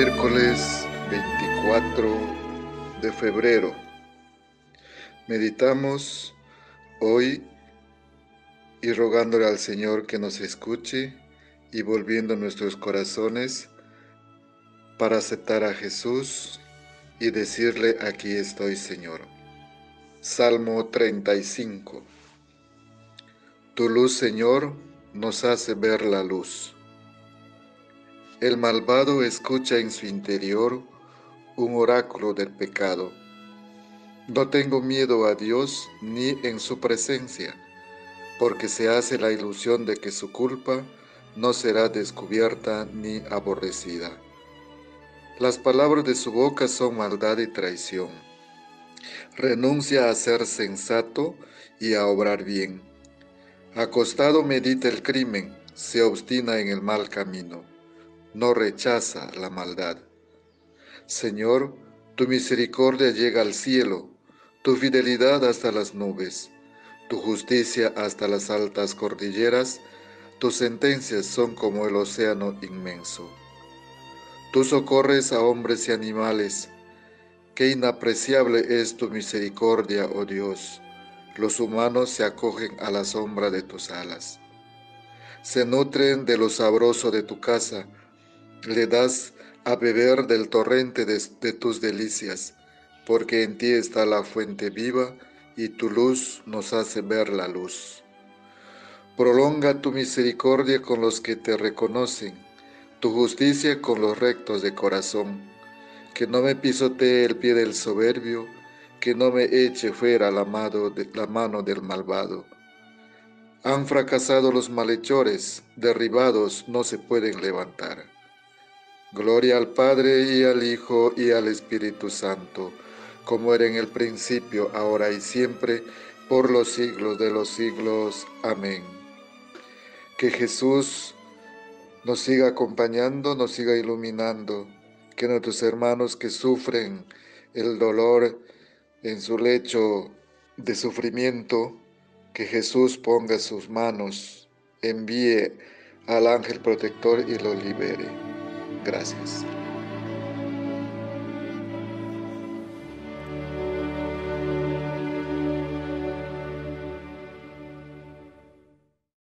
Miércoles 24 de febrero. Meditamos hoy y rogándole al Señor que nos escuche y volviendo nuestros corazones para aceptar a Jesús y decirle: aquí estoy, Señor. Salmo 35. Tu luz, Señor, nos hace ver la luz. El malvado escucha en su interior un oráculo del pecado. No tengo miedo a Dios ni en su presencia, porque se hace la ilusión de que su culpa no será descubierta ni aborrecida. Las palabras de su boca son maldad y traición. Renuncia a ser sensato y a obrar bien. Acostado medita el crimen, se obstina en el mal camino. No rechaza la maldad. Señor, tu misericordia llega al cielo, tu fidelidad hasta las nubes, tu justicia hasta las altas cordilleras, tus sentencias son como el océano inmenso. Tú socorres a hombres y animales. Qué inapreciable es tu misericordia, oh Dios. Los humanos se acogen a la sombra de tus alas. Se nutren de lo sabroso de tu casa, le das a beber del torrente de tus delicias, porque en ti está la fuente viva y tu luz nos hace ver la luz. Prolonga tu misericordia con los que te reconocen, tu justicia con los rectos de corazón. Que no me pisotee el pie del soberbio, que no me eche fuera la mano del malvado. Han fracasado los malhechores, derribados no se pueden levantar. Gloria al Padre y al Hijo y al Espíritu Santo, como era en el principio, ahora y siempre, por los siglos de los siglos. Amén. Que Jesús nos siga acompañando, nos siga iluminando, que nuestros hermanos que sufren el dolor en su lecho de sufrimiento, que Jesús ponga sus manos, envíe al ángel protector y lo libere. Gracias.